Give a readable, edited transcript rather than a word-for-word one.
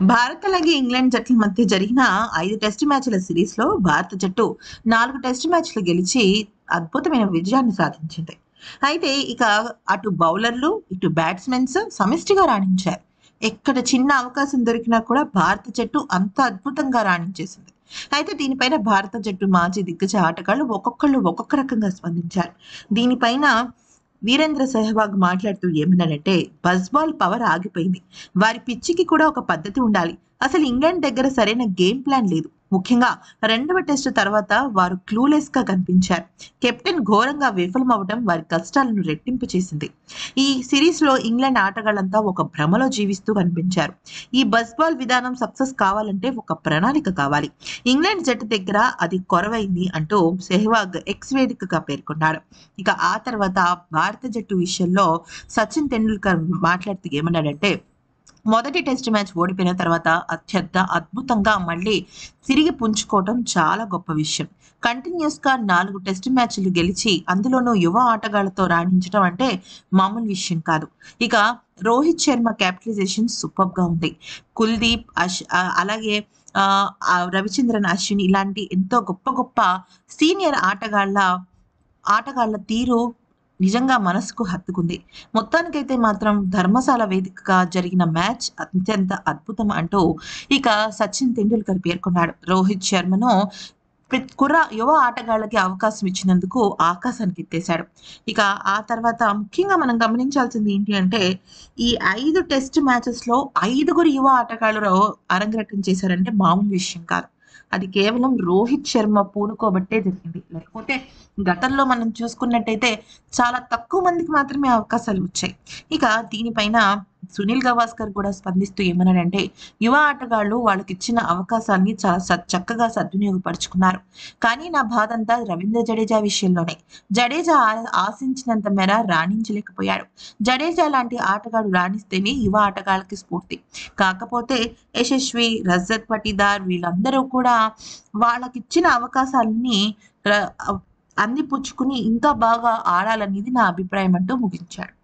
భారత్ అలాగే ఇంగ్లాండ్ జట్ల మధ్య జరిగిన 5 టెస్ట్ మ్యాచ్‌ల సిరీస్‌లో భారత జట్టు 4 టెస్ట్ మ్యాచ్‌లు గెలిచి అద్భుతమైన విజయాన్ని సాధించింది. అయితే ఇక అటు బౌలర్లు, ఇటు బ్యాట్స్‌మెన్స్ సమిష్టిగా రాణించారు. ఎక్కడ చిన్న అవకాశం దొరికినా కూడా భారత జట్టు అంత అద్భుతంగా రాణించేసింది. అయితే దీనిపైన భారత జట్టు మాజీ దిగ్గజ ఆటగాళ్లు ఒక్కొక్కళ్ళు ఒక్కొక్క రకంగా స్పందించారు. దీనిపైన వీరేంద్ర సెహ్వాగ్ మాట్లాడుతూ ఏమన్నాడంటే, బజ్ బాల్ పవర్ ఆగిపోయింది. వారి పిచ్చికి కూడా ఒక పద్ధతి ఉండాలి. అసలు ఇంగ్లాండ్ దగ్గర సరైన గేమ్ ప్లాన్ లేదు. ముఖ్యంగా రెండవ టెస్టు తర్వాత వారు క్లూలెస్ గా కనిపించారు. కెప్టెన్ ఘోరంగా విఫలమవడం వారి కష్టాలను రెట్టింపు చేసింది. ఈ సిరీస్ లో ఇంగ్లాండ్ ఆటగాళ్లంతా ఒక భ్రమలో జీవిస్తూ కనిపించారు. ఈ బజ్ బాల్ విధానం సక్సెస్ కావాలంటే ఒక ప్రణాళిక కావాలి. ఇంగ్లాండ్ జట్టు దగ్గర అది కొరవైంది అంటూ సెహ్వాగ్ ఎక్స్ వేదికగా పేర్కొన్నాడు. ఇక ఆ తర్వాత భారత జట్టు విషయంలో సచిన్ తెండూల్కర్ మాట్లాడుతూ ఏమన్నాడంటే, మొదటి టెస్ట్ మ్యాచ్ ఓడిపోయిన తర్వాత అత్యంత అద్భుతంగా మళ్ళీ తిరిగి పుంజుకోవటం చాలా గొప్ప విషయం. కంటిన్యూస్ గా 4 టెస్ట్ మ్యాచ్లు గెలిచి అందులోనూ యువ ఆటగాళ్లతో రాణించడం అంటే మామూలు విషయం కాదు. ఇక రోహిత్ శర్మ క్యాపిటలైజేషన్ సూపర్ గా ఉంది. కుల్దీప్ అలాగే రవిచంద్రన్ అశ్విన్ ఇలాంటి ఎంతో గొప్ప గొప్ప సీనియర్ ఆటగాళ్ల తీరు నిజంగా మనసుకు హత్తుకుంది. మొత్తానికైతే మాత్రం ధర్మశాల వేదికగా జరిగిన మ్యాచ్ అత్యంత అద్భుతం అంటూ ఇక సచిన్ తెండూల్కర్ పేర్కొన్నాడు. రోహిత్ శర్మను యువ ఆటగాళ్ళకి అవకాశం ఇచ్చినందుకు ఆకాశానికి ఎత్తేశాడు. ఇక ఆ తర్వాత ముఖ్యంగా మనం గమనించాల్సింది ఏంటి అంటే, ఈ 5 టెస్ట్ మ్యాచెస్ లో 5గురు యువ ఆటగాళ్ళు అరంగేట్రం చేశారంటే మామూలు విషయం కాదు. అది కేవలం రోహిత్ శర్మ పూనుకోబట్టే జరిగింది. లేకపోతే గతంలో మనం చూసుకున్నట్టయితే చాలా తక్కువ మందికి మాత్రమే అవకాశాలు వచ్చాయి. ఇక దీనిపైన సునీల్ గవాస్కర్ కూడా స్పందిస్తూ ఏమన్నాడంటే, యువ ఆటగాళ్లు వాళ్ళకిచ్చిన అవకాశాన్ని చాలా చక్కగా సద్వినియోగపరుచుకున్నారు. కానీ నా బాధంతా రవీంద్ర జడేజా విషయంలోనే. జడేజా ఆశించినంత మేర రాణించలేకపోయాడు. జడేజా లాంటి ఆటగాడు రాణిస్తేనే యువ ఆటగాళ్ళకి స్ఫూర్తి. కాకపోతే యశస్వి, రజత్ పటీదార్ వీళ్ళందరూ కూడా వాళ్ళకిచ్చిన అవకాశాలని ర అందిపుచ్చుకుని ఇంకా బాగా ఆడాలనేది నా అభిప్రాయం అంటూ ముగించాడు.